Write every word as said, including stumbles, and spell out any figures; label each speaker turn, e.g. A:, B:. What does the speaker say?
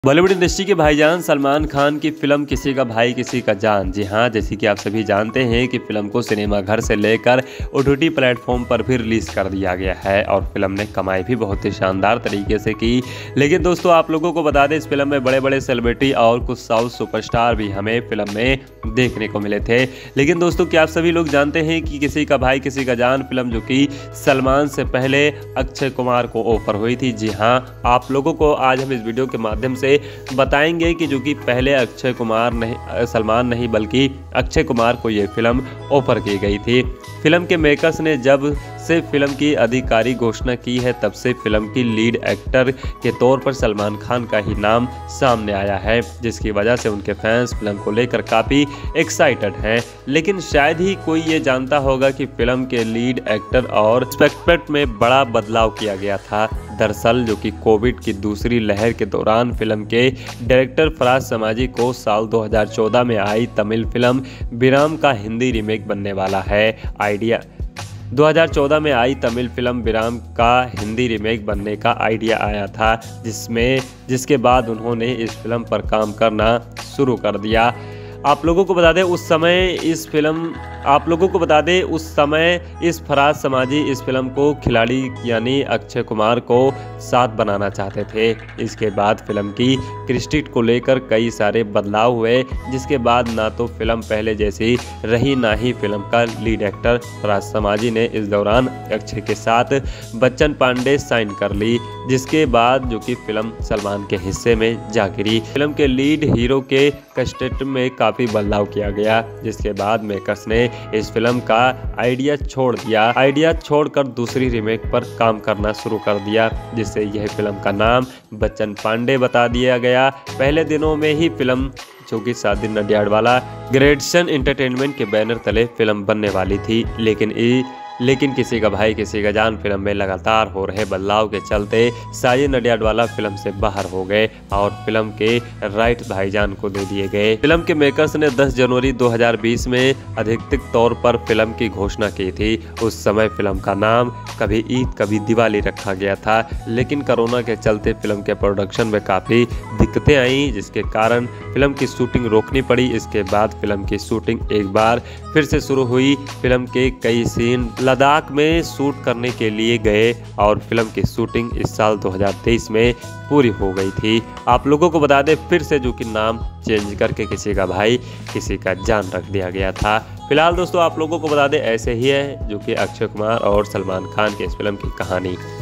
A: Bollywood industry के भाईजान सलमान खान की फिल्म किसी का भाई किसी का जान। जी हाँ, जैसे कि आप सभी जानते हैं कि फिल्म को सिनेमा घर से लेकर ओटीटी प्लेटफॉर्म पर भी रिलीज कर दिया गया है और फिल्म ने कमाई भी बहुत ही शानदार तरीके से की। लेकिन दोस्तों, आप लोगों को बता दें, इस फिल्म में बड़े बड़े सेलिब्रिटी और कुछ साउथ सुपरस्टार भी हमें फिल्म में देखने को मिले थे। लेकिन दोस्तों, क्या आप सभी लोग जानते हैं कि किसी का भाई किसी का जान फिल्म जो कि सलमान से पहले अक्षय कुमार को ऑफर हुई थी। जी हाँ, आप लोगों को आज हम इस वीडियो के माध्यम से बताएंगे कि जो कि पहले अक्षय कुमार नहीं सलमान नहीं बल्कि अक्षय कुमार को ये फिल्म ऑफर की गई थी। फिल्म के मेकर्स ने जब से फिल्म की आधिकारिक घोषणा की है, तब से फिल्म की लीड एक्टर के तौर पर सलमान खान का ही नाम सामने आया है, जिसकी वजह से उनके फैंस फिल्म को लेकर काफ़ी एक्साइटेड हैं। लेकिन शायद ही कोई ये जानता होगा कि फिल्म के लीड एक्टर और स्पेक्ट्रेट में बड़ा बदलाव किया गया था। दरअसल जो कि कोविड की दूसरी लहर के दौरान फिल्म के डायरेक्टर फराज समाजी को साल दो हज़ार चौदह में आई तमिल फिल्म विराम का हिंदी रीमेक बनने वाला है। आइडिया दो हज़ार चौदह में आई तमिल फिल्म विराम का हिंदी रीमेक बनने का आइडिया आया था, जिसमें जिसके बाद उन्होंने इस फिल्म पर काम करना शुरू कर दिया। आप लोगों को बता दें उस समय इस फिल्म आप लोगों को बता दें उस समय इस फराज समाजी इस फिल्म को खिलाड़ी यानी अक्षय कुमार को साथ बनाना चाहते थे। इसके बाद फिल्म की क्रिस्टिट को लेकर कई सारे बदलाव हुए, जिसके बाद ना तो फिल्म पहले जैसी रही, ना ही फिल्म का लीड एक्टर फराज समाजी ने इस दौरान अक्षय के साथ बच्चन पांडे साइन कर ली, जिसके बाद जो कि फिल्म सलमान के हिस्से में जा गिरी। फिल्म के लीड हीरो के कास्टिंग में काफ़ी बदलाव किया गया, जिसके बाद मेकर्स ने इस फिल्म का आइडिया छोड़ दिया आइडिया छोड़कर दूसरी रीमेक पर काम करना शुरू कर दिया, जिससे यह फिल्म का नाम बच्चन पांडे बता दिया गया। पहले दिनों में ही फिल्म जो कि शादी नडियाडवाला ग्रेडसन एंटरटेनमेंट के बैनर तले फिल्म बनने वाली थी, लेकिन ई लेकिन किसी का भाई किसी का जान फिल्म में लगातार हो रहे बदलाव के चलते साजिद नडियाडवाला फिल्म से बाहर हो गए और फिल्म के राइट भाईजान को दे दिए गए। फिल्म के मेकर्स ने दस जनवरी दो हज़ार बीस में आधिकारिक तौर पर फिल्म की घोषणा की थी। उस समय फिल्म का नाम कभी ईद कभी दिवाली रखा गया था, लेकिन कोरोना के चलते फिल्म के प्रोडक्शन में काफ़ी दिक्कतें आई, जिसके कारण फिल्म की शूटिंग रोकनी पड़ी। इसके बाद फिल्म की शूटिंग एक बार फिर से शुरू हुई। फिल्म के कई सीन लद्दाख में शूट करने के लिए गए और फिल्म की शूटिंग इस साल दो हज़ार तेईस में पूरी हो गई थी। आप लोगों को बता दें फिर से जो कि नाम चेंज करके किसी का भाई किसी का जान रख दिया गया था। फिलहाल दोस्तों, आप लोगों को बता दें ऐसे ही है जो कि अक्षय कुमार और सलमान खान की इस फिल्म की कहानी।